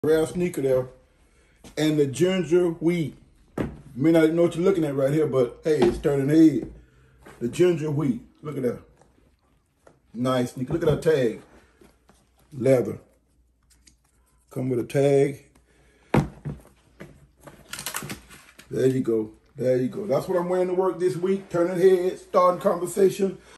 Rare sneaker there. And the ginger wheat. You may not know what you're looking at right here, but hey, it's turning head. The ginger wheat. Look at that. Nice sneaker. Look at that tag. Leather. Come with a tag. There you go. There you go. That's what I'm wearing to work this week. Turning heads, starting conversation.